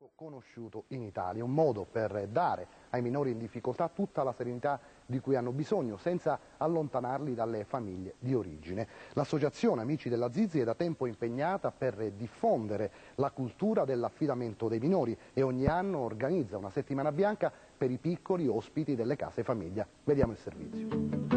conosciuto in Italia, un modo per dare ai minori in difficoltà tutta la serenità di cui hanno bisogno senza allontanarli dalle famiglie di origine. L'associazione Amici della Zizi è da tempo impegnata per diffondere la cultura dell'affidamento dei minori e ogni anno organizza una settimana bianca per i piccoli ospiti delle case famiglia. Vediamo il servizio.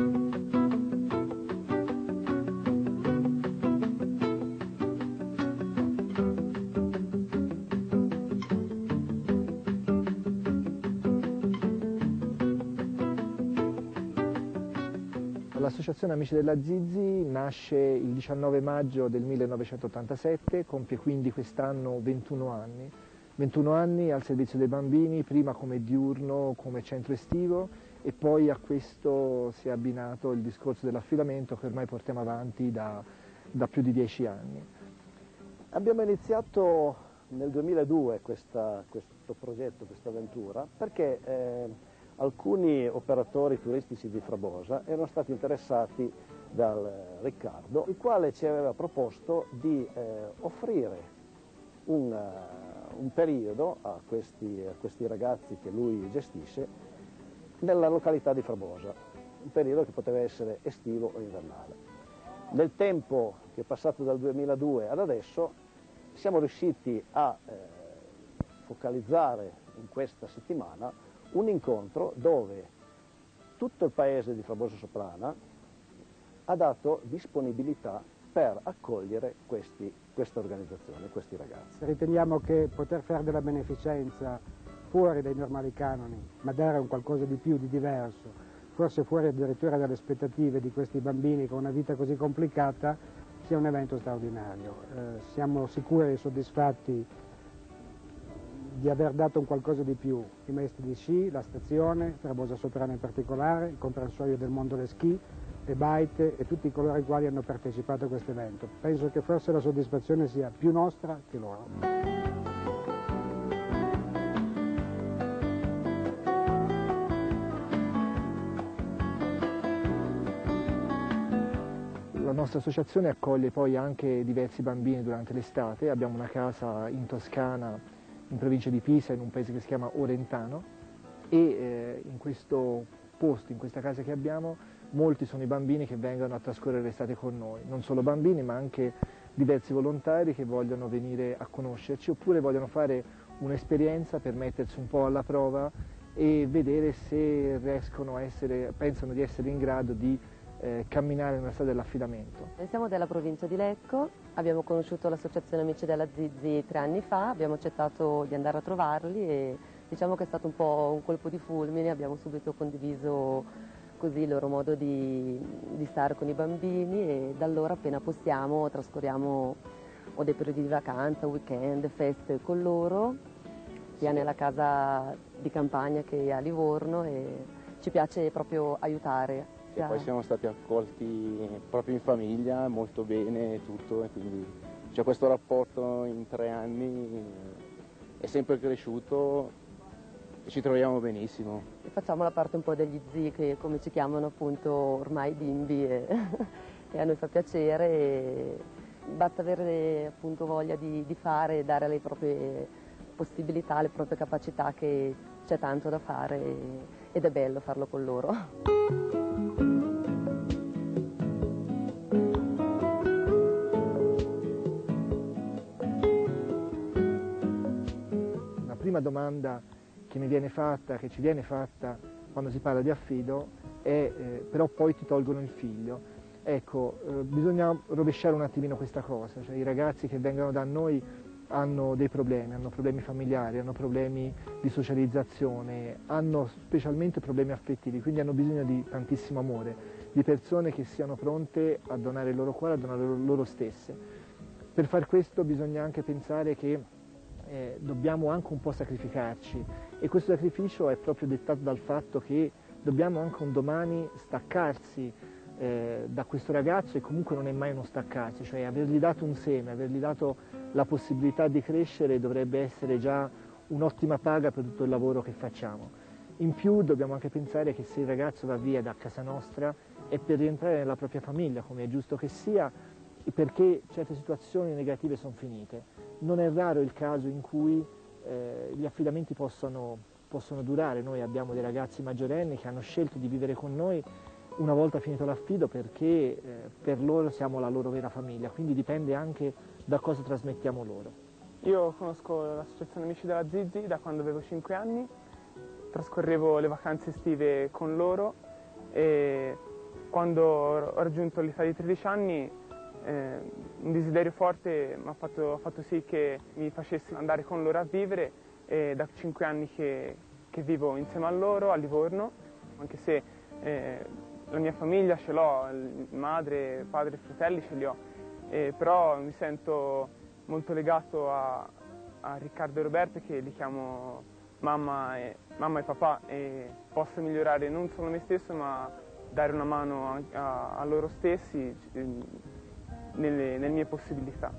L'associazione Amici della Zizi nasce il 19 maggio del 1987, compie quindi quest'anno 21 anni. 21 anni al servizio dei bambini, prima come diurno, come centro estivo e poi a questo si è abbinato il discorso dell'affidamento che ormai portiamo avanti da più di 10 anni. Abbiamo iniziato nel 2002 questo progetto, questa avventura, perché alcuni operatori turistici di Frabosa erano stati interessati dal Riccardo, il quale ci aveva proposto di offrire un periodo a questi ragazzi che lui gestisce nella località di Frabosa, un periodo che poteva essere estivo o invernale. Nel tempo che è passato dal 2002 ad adesso siamo riusciti a focalizzare in questa settimana un incontro dove tutto il paese di Frabosa Soprana ha dato disponibilità per accogliere questa organizzazione, questi ragazzi. Riteniamo che poter fare della beneficenza fuori dai normali canoni, ma dare un qualcosa di più, di diverso, forse fuori addirittura dalle aspettative di questi bambini con una vita così complicata, sia un evento straordinario. Siamo sicuri e soddisfatti di aver dato un qualcosa di più, i maestri di sci, la stazione, Frabosa Soprana in particolare, il comprensorio del mondo del schi, le baite e tutti coloro i quali hanno partecipato a questo evento. Penso che forse la soddisfazione sia più nostra che loro. La nostra associazione accoglie poi anche diversi bambini durante l'estate, abbiamo una casa in Toscana, in provincia di Pisa, in un paese che si chiama Orentano e in questo posto, in questa casa che abbiamo, molti sono i bambini che vengono a trascorrere l'estate con noi, non solo bambini ma anche diversi volontari che vogliono venire a conoscerci oppure vogliono fare un'esperienza per mettersi un po' alla prova e vedere se pensano di essere in grado di camminare nella strada dell'affidamento. Siamo della provincia di Lecco, abbiamo conosciuto l'associazione Amici della Zizi 3 anni fa, abbiamo accettato di andare a trovarli e diciamo che è stato un po' un colpo di fulmine, abbiamo subito condiviso così il loro modo di stare con i bambini e da allora appena possiamo trascorriamo o dei periodi di vacanza, weekend, feste con loro, sia nella casa di campagna che a Livorno e ci piace proprio aiutare. E poi siamo stati accolti proprio in famiglia, molto bene tutto, e quindi c'è questo rapporto in 3 anni, è sempre cresciuto e ci troviamo benissimo. E facciamo la parte un po' degli zii che come ci chiamano appunto ormai bimbi e a noi fa piacere e basta avere appunto voglia di fare e dare le proprie possibilità, le proprie capacità che c'è tanto da fare ed è bello farlo con loro. La prima domanda che ci viene fatta quando si parla di affido è però poi ti tolgono il figlio. Ecco, bisogna rovesciare un attimino questa cosa, cioè i ragazzi che vengono da noi hanno dei problemi, hanno problemi familiari, hanno problemi di socializzazione, hanno specialmente problemi affettivi, quindi hanno bisogno di tantissimo amore, di persone che siano pronte a donare il loro cuore, a donare loro stesse. Per far questo bisogna anche pensare che dobbiamo anche un po' sacrificarci e questo sacrificio è proprio dettato dal fatto che dobbiamo anche un domani staccarsi da questo ragazzo e comunque non è mai uno staccarsi, cioè avergli dato un seme, avergli dato la possibilità di crescere dovrebbe essere già un'ottima paga per tutto il lavoro che facciamo. In più dobbiamo anche pensare che se il ragazzo va via da casa nostra è per rientrare nella propria famiglia, come è giusto che sia, perché certe situazioni negative sono finite. Non è raro il caso in cui gli affidamenti possono durare. Noi abbiamo dei ragazzi maggiorenni che hanno scelto di vivere con noi una volta finito l'affido perché per loro siamo la loro vera famiglia, quindi dipende anche da cosa trasmettiamo loro. Io conosco l'associazione Amici della Zizi da quando avevo 5 anni, trascorrevo le vacanze estive con loro e quando ho raggiunto l'età di 13 anni un desiderio forte mi ha fatto sì che mi facessi andare con loro a vivere e da 5 anni che vivo insieme a loro a Livorno, anche se la mia famiglia ce l'ho, madre, padre e fratelli ce li ho, però mi sento molto legato a Riccardo e Roberto, che li chiamo mamma e papà, e posso migliorare non solo me stesso ma dare una mano a loro stessi nelle mie possibilità.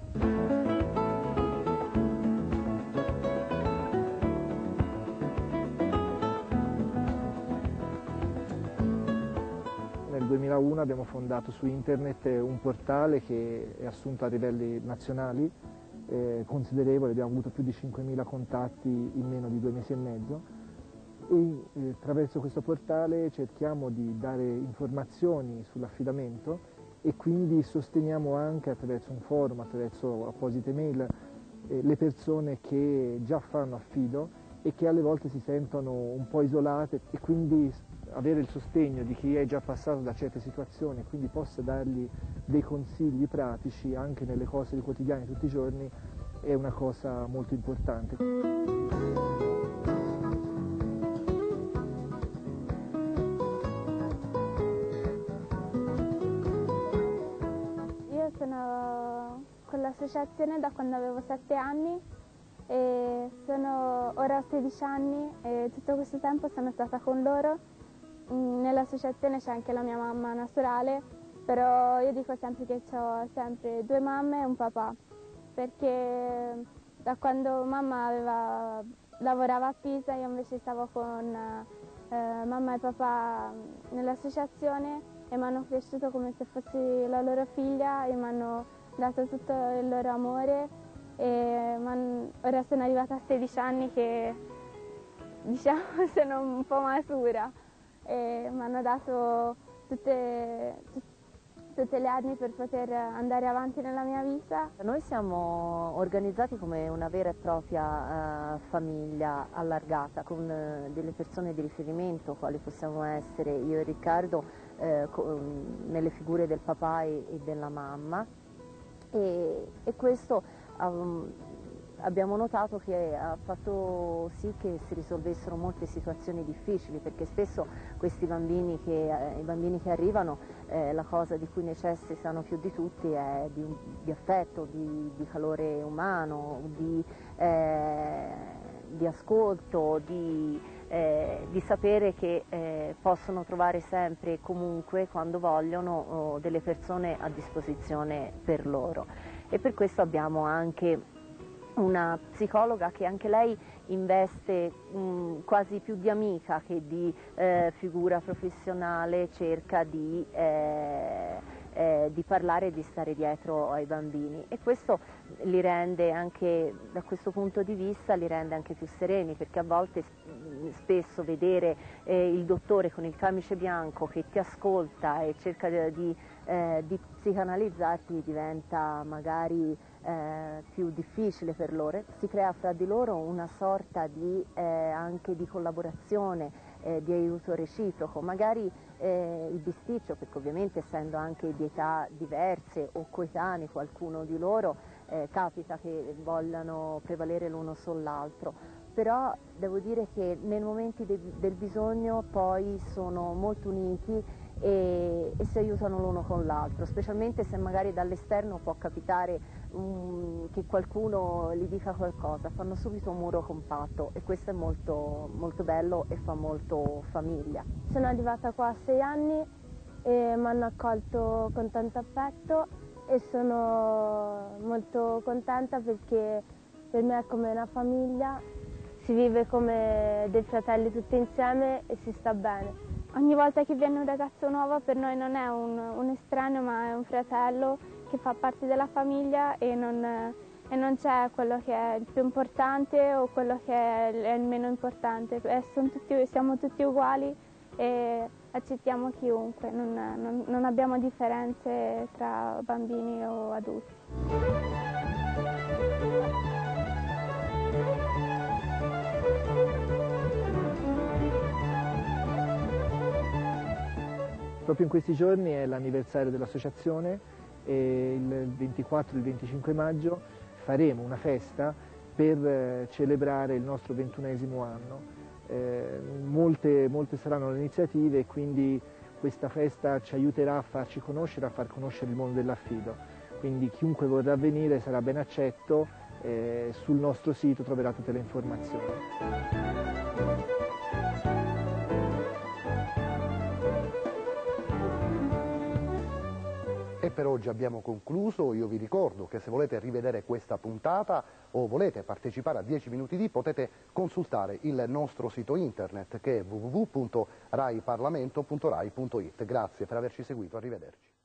Nel 2001 abbiamo fondato su internet un portale che è assunto a livelli nazionali considerevoli, abbiamo avuto più di 5.000 contatti in meno di 2 mesi e mezzo e attraverso questo portale cerchiamo di dare informazioni sull'affidamento e quindi sosteniamo anche attraverso un forum, attraverso apposite mail, le persone che già fanno affido e che alle volte si sentono un po' isolate e quindi avere il sostegno di chi è già passato da certe situazioni e quindi possa dargli dei consigli pratici anche nelle cose quotidiane tutti i giorni è una cosa molto importante. Io sono con l'associazione da quando avevo 7 anni e ora ho 16 anni e tutto questo tempo sono stata con loro. Nell'associazione c'è anche la mia mamma naturale, però io dico sempre che ho sempre 2 mamme e un papà, perché da quando mamma lavorava a Pisa io invece stavo con mamma e papà nell'associazione e mi hanno cresciuto come se fossi la loro figlia e mi hanno dato tutto il loro amore e ora sono arrivata a 16 anni che diciamo sono un po' matura e mi hanno dato tutte le armi per poter andare avanti nella mia vita. Noi siamo organizzati come una vera e propria famiglia allargata, con delle persone di riferimento, quali possiamo essere io e Riccardo, nelle figure del papà e della mamma, e questo abbiamo notato che ha fatto sì che si risolvessero molte situazioni difficili, perché spesso questi bambini i bambini che arrivano, la cosa di cui necessitano più di tutti è di affetto, di calore umano, di ascolto, di sapere che possono trovare sempre e comunque, quando vogliono, delle persone a disposizione per loro. E per questo abbiamo anche una psicologa che anche lei investe quasi più di amica che di figura professionale, cerca di parlare e di stare dietro ai bambini, e questo li rende anche, da questo punto di vista, li rende anche più sereni, perché a volte spesso vedere il dottore con il camice bianco che ti ascolta e cerca di psicanalizzarti diventa magari più difficile per loro. Si crea fra di loro una sorta di anche di collaborazione, di aiuto reciproco, magari il bisticcio, perché ovviamente essendo anche di età diverse o coetanei qualcuno di loro, capita che vogliano prevalere l'uno sull'altro, però devo dire che nei momenti del bisogno poi sono molto uniti e si aiutano l'uno con l'altro, specialmente se magari dall'esterno può capitare che qualcuno gli dica qualcosa, fanno subito un muro compatto e questo è molto, molto bello e fa molto famiglia. Sono arrivata qua a 6 anni e mi hanno accolto con tanto affetto e sono molto contenta perché per me è come una famiglia, si vive come dei fratelli tutti insieme e si sta bene. Ogni volta che viene un ragazzo nuovo per noi non è un estraneo ma è un fratello che fa parte della famiglia e non e non c'è quello che è il più importante o quello che è il meno importante, siamo tutti uguali e accettiamo chiunque, non abbiamo differenze tra bambini o adulti. Proprio in questi giorni è l'anniversario dell'associazione e il 24 e il 25 maggio faremo una festa per celebrare il nostro 21° anno. Molte saranno le iniziative e quindi questa festa ci aiuterà a farci conoscere, a far conoscere il mondo dell'affido. Quindi chiunque vorrà venire sarà ben accetto, sul nostro sito troverà tutte le informazioni. E per oggi abbiamo concluso. Io vi ricordo che se volete rivedere questa puntata o volete partecipare a 10 minuti di potete consultare il nostro sito internet che è www.raiparlamento.rai.it. Grazie per averci seguito, arrivederci.